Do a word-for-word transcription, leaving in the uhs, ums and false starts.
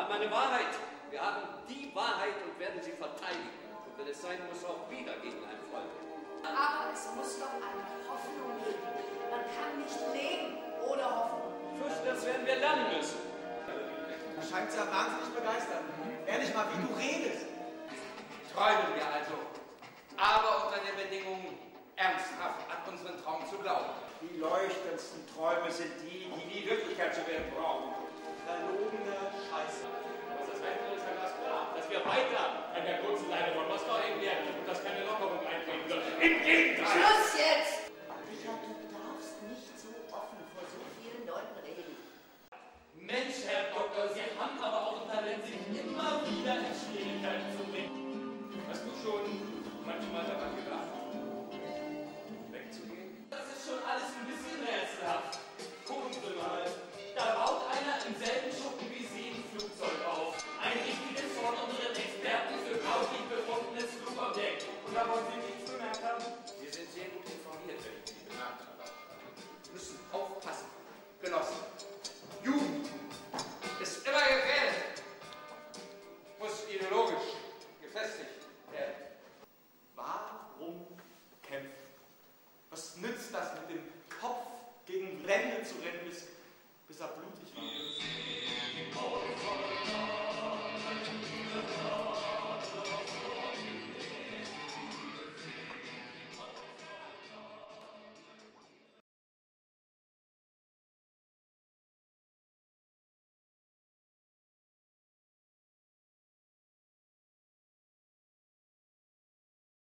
haben eine Wahrheit. Wir haben die Wahrheit und werden sie verteidigen. Und wenn es sein muss, auch wieder gegen ein Volk. Aber es muss doch eine Hoffnung geben. Man kann nicht leben ohne Hoffnung. Ich fürchte, das werden wir lernen müssen. Er scheint ja wahnsinnig begeistert. Ehrlich mal, wie du redest. Träumen wir also, aber unter der Bedingung, ernsthaft an unseren Traum zu glauben. Die leuchtendsten Träume sind die, die nie Wirklichkeit zu werden brauchen. Verlogene Scheiße. Was das heißt, ist ja ganz klar, dass wir weiter an der kurzen Leine von Moskau hängen werden und dass keine Lockerung eintreten wird. Im Gegenteil! Schluss jetzt! Richard, du darfst nicht so offen vor so vielen Leuten reden. Mensch, Herr Doktor, Sie haben aber auch ein Talent, sich immer wieder in Schwierigkeiten zu bringen. Hast du schon manchmal daran gedacht?